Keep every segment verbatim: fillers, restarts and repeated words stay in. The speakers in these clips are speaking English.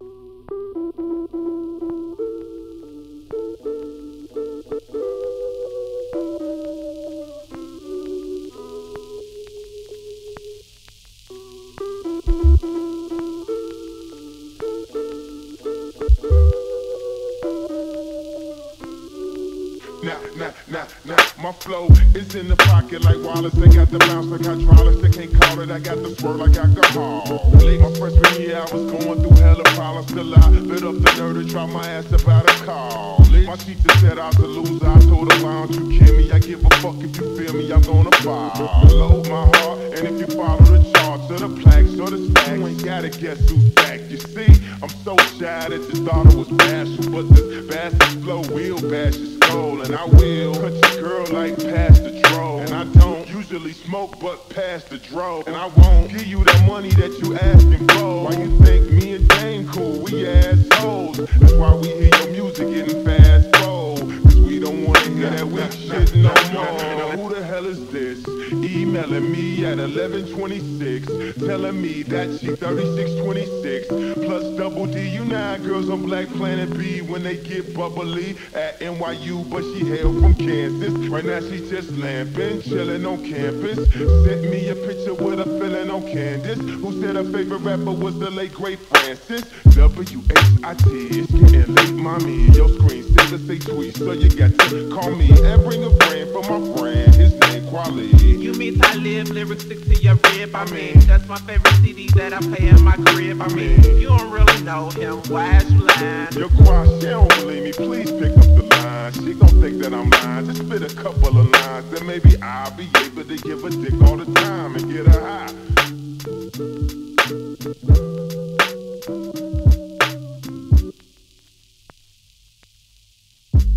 Nah, nah, nah, nah, my flow is in the pocket like Wallace. They got the bounce like hydraulics. They can't call it, I got the swirl like alcohol. Late my freshman year, I was going through hella problems. Till I lit up the nerve to drop my ass about a call. My teacher said I was a loser. I told her, why don't you kill me? I give a fuck if you feel me, I'm gonna follow my heart. And if you follow the charts or the plaques or the stacks, you ain't gotta guess who's back. You see, I'm so shy that you thought it was bashful, but this bastard flow will bash your skull. And I will cut your girl like past the dro. And I don't usually smoke but past the dro. And I won't give you that money that you asking for. Why you think me and Dame cool? We assholes. That's why we hear your music getting fast forward. Cause we don't wanna hear that weak shit no more. Who the hell is this? Emailing me at eleven twenty-six, telling me that she thirty-six twenty-six. Plus double D, you know girls on Black Planet B when they get bubbly at N Y U, but she hail from Kansas. Right now she just lamping, chilling on campus. Sent me a picture with a feeling on Candace, who said her favorite rapper was the late great Francis. W H I T, it's getting late, mommy. Your screen says to say tweet, so you got to call me and bring a friend for my friend. His name Quali. You miss I live, lyrics stick to your rib. I mean, that's my favorite C D that I play in my crib. I mean, you don't really know him, why is you lying? Your choir, she don't believe me, please pick up the line. She gon' think that I'm lying, just spit a couple of lines. Then maybe I'll be able to give a dick all the time and get her high.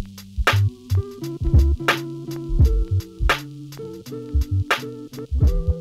Thank you.